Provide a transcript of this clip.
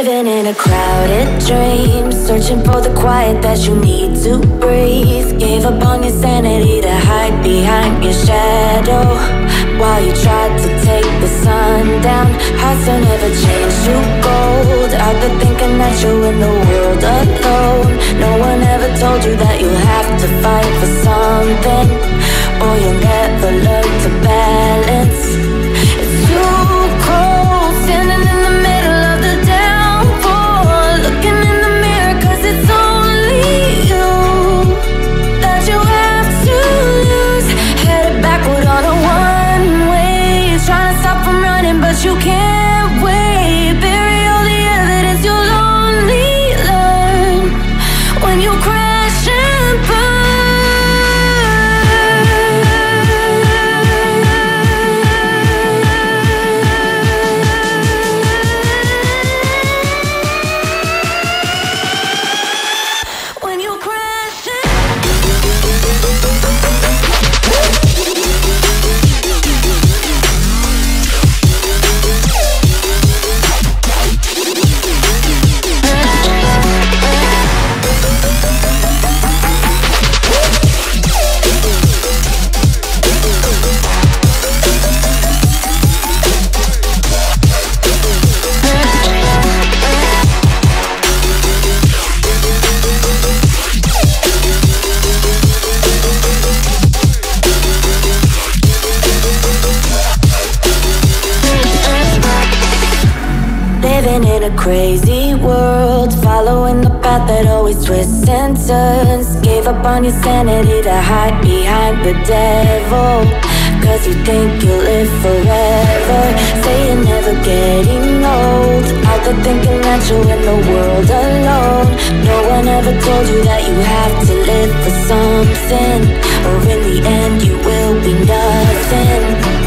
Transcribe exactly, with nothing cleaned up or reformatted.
Living in a crowded dream, searching for the quiet that you need to breathe. Gave up on your sanity to hide behind your shadow, while you tried to take the sun down. Hearts don't ever change to gold, out there thinking that you're in the world alone. No one ever told you that you'll have to fight for something, or you'll never learn to balance. It's too cold, standing in the middle of the downpour, looking in the mirror, cause it's only you that you have to lose. Headed backward on a one-way, trying to stop from running, but you can't wait. Bury all the evidence, you'll only learn when you crash and burn. Living in a crazy world, following the path that always twists and turns. Gave up on your sanity to hide behind the devil, cause you think you'll live forever. Say you're never getting old, out there thinking that you're in the world alone. No one ever told you that you have to live for something, or in the end you will be nothing.